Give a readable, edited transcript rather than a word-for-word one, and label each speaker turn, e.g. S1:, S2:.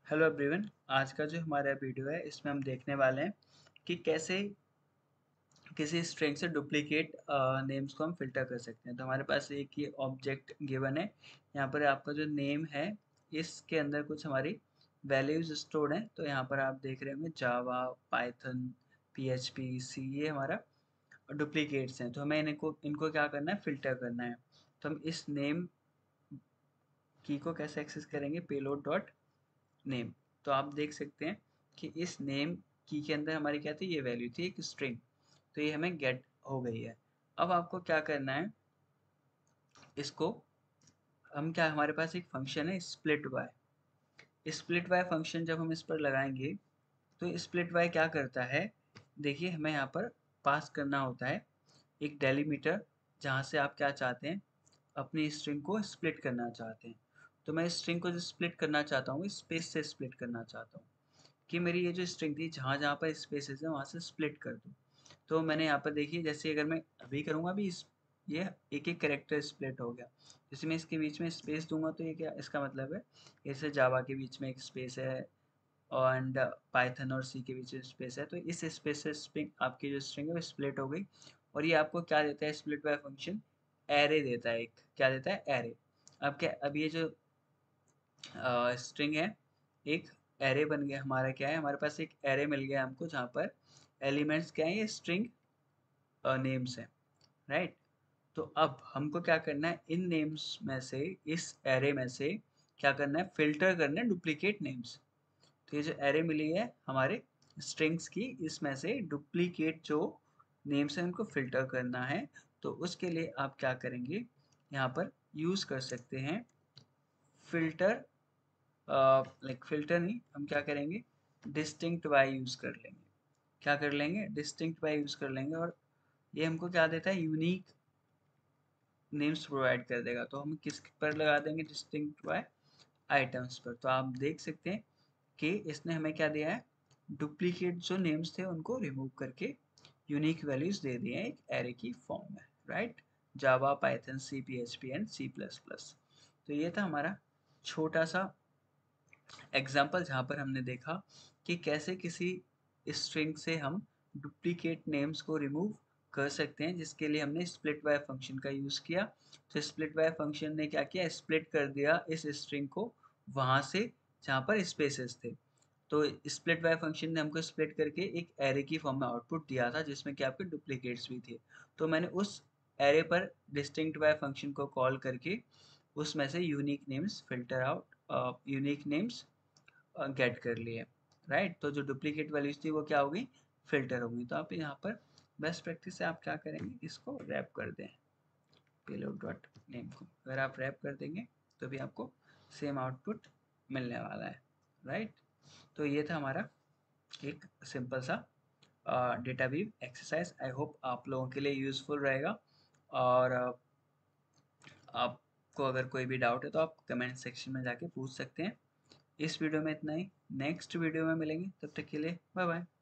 S1: Hello everyone. आज का जो हमारा वीडियो है इसमें हम देखने वाले हैं कि कैसे किसी स्ट्रिंग से डुप्लीकेट नेम्स को हम फिल्टर कर सकते हैं। तो हमारे पास एक ये ऑब्जेक्ट गिवन है। यहाँ पर आपका जो नेम है इसके अंदर कुछ हमारी वैल्यूज स्टोर्ड हैं। तो यहाँ पर आप देख रहे होंगे जावा, पाइथन, पीएचपी, सी, ये हमारा डुप्लीकेट्स हैं। तो हमें इनको इनको क्या करना है, फिल्टर करना है। तो हम इस नेम की को कैसे एक्सेस करेंगे, पेलोड डॉट नेम। तो आप देख सकते हैं कि इस नेम की के अंदर हमारी क्या थी, ये वैल्यू थी एक स्ट्रिंग। तो ये हमें गेट हो गई है। अब आपको क्या करना है, इसको हम क्या, हमारे पास एक फंक्शन है split Y. Split Y function जब हम इस पर लगाएंगे तो स्प्लिट वाई क्या करता है, देखिए हमें यहाँ पर पास करना होता है एक डेलीमीटर, जहाँ से आप क्या चाहते हैं, अपनी स्ट्रिंग को स्प्लिट करना चाहते हैं। तो मैं स्ट्रिंग को जो स्प्लिट करना चाहता हूँ स्पेस से स्प्लिट करना चाहता हूँ कि मेरी ये जो स्ट्रिंग थी जहाँ जहाँ पर स्पेसेस है वहाँ से स्प्लिट कर दूँ। तो मैंने यहाँ पर देखिए, जैसे अगर मैं अभी करूँगा अभी ये एक एक करेक्टर स्प्लिट हो गया। जैसे मैं इसके बीच में स्पेस दूंगा तो ये क्या, इसका मतलब है जैसे जावा के बीच में एक स्पेस है एंड पाइथन और सी के बीच में स्पेस है, तो इस स्पेस से स्ट्रिंग, आपकी जो स्ट्रिंग है वो स्प्लिट हो गई। और ये आपको क्या देता है, स्प्लिट बाय फंक्शन एरे देता है। एक क्या देता है, एरे। अब क्या, अब ये जो स्ट्रिंग है एक एरे बन गया। हमारा क्या है, हमारे पास एक एरे मिल गया हमको, जहाँ पर एलिमेंट्स क्या है, ये स्ट्रिंग नेम्स है, राइट। तो अब हमको क्या करना है, इन नेम्स में से, इस एरे में से क्या करना है, फिल्टर करना है डुप्लीकेट नेम्स। तो ये जो एरे मिली है हमारे स्ट्रिंग्स की, इसमें से डुप्लीकेट जो नेम्स हैं उनको फिल्टर करना है। तो उसके लिए आप क्या करेंगे, यहाँ पर यूज़ कर सकते हैं फिल्टर, लाइक फिल्टर नहीं, हम क्या करेंगे, डिस्टिंक्ट बाय यूज़ कर लेंगे। क्या कर लेंगे, डिस्टिंक्ट बाय यूज़ कर लेंगे। और ये हमको क्या देता है, यूनिक नेम्स प्रोवाइड कर देगा। तो हम किस पर लगा देंगे, डिस्टिंक्ट बाय आइटम्स पर। तो आप देख सकते हैं कि इसने हमें क्या दिया है, डुप्लीकेट जो नेम्स थे उनको रिमूव करके यूनिक वैल्यूज दे दिए हैं एक एरे की फॉर्म में, right. Java, Python, C, PHP and C plus plus. तो ये था हमारा छोटा सा एग्जाम्पल, जहाँ पर हमने देखा कि कैसे किसी स्ट्रिंग से हम डुप्लीकेट नेम्स को रिमूव कर सकते हैं, जिसके लिए हमने स्प्लिट बाय फंक्शन का यूज़ किया। तो स्प्लिट बाय फंक्शन ने क्या किया, स्प्लिट कर दिया इस स्ट्रिंग को वहाँ से जहाँ पर स्पेसेस थे। तो स्प्लिट बाय फंक्शन ने हमको स्प्लिट करके एक एरे की फॉर्म में आउटपुट दिया था, जिसमें कि आपके डुप्लीकेट्स भी थे। तो मैंने उस एरे पर डिस्टिंक्ट बाय फंक्शन को कॉल करके उसमें से unique names filter out, unique names get कर लिए, राइट। तो जो डुप्लीकेट वैल्यूज थी वो क्या हो गई, फिल्टर हो गई। तो आप यहाँ पर बेस्ट प्रैक्टिस से आप क्या करेंगे, इसको रैप कर दें पेलोड डॉट नेम को। अगर आप रैप कर देंगे तो भी आपको सेम आउटपुट मिलने वाला है, राइट। तो ये था हमारा एक सिंपल सा data weave exercise. I hope आप लोगों के लिए यूजफुल रहेगा। और आपको अगर कोई भी डाउट है तो आप कमेंट सेक्शन में जाके पूछ सकते हैं। इस वीडियो में इतना ही, नेक्स्ट वीडियो में मिलेंगे, तब तक के लिए बाय बाय।